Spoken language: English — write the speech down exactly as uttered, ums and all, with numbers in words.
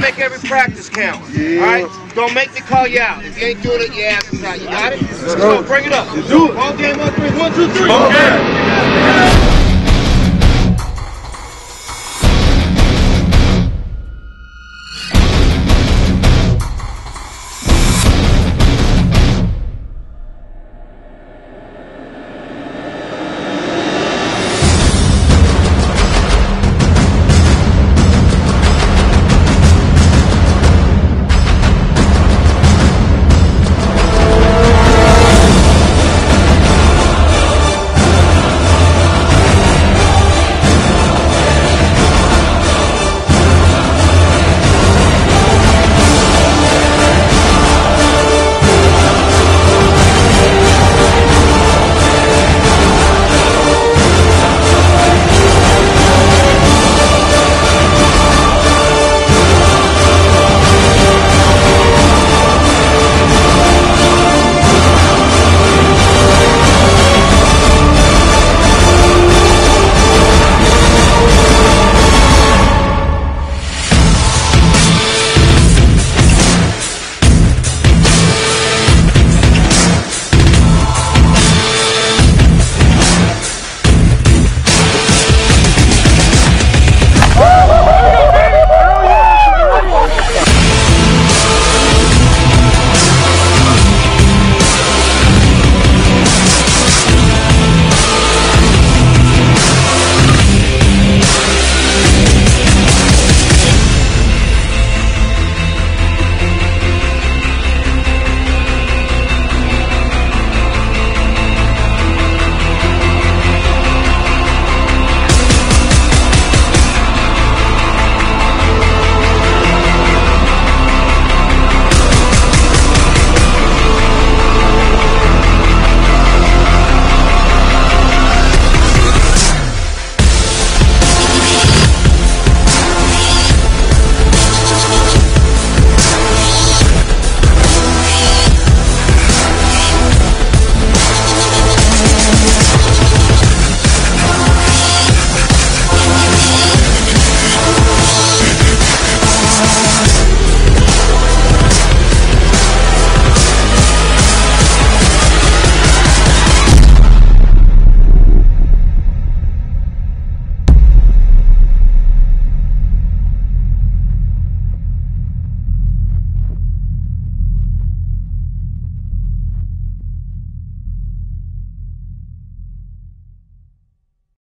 make every practice count. Yeah. All right? Don't make me call you out. If you ain't doing it, your ass is out. You got it? Let's go. go. Bring it up. Do it. Ball game on three. One, two, three. Ball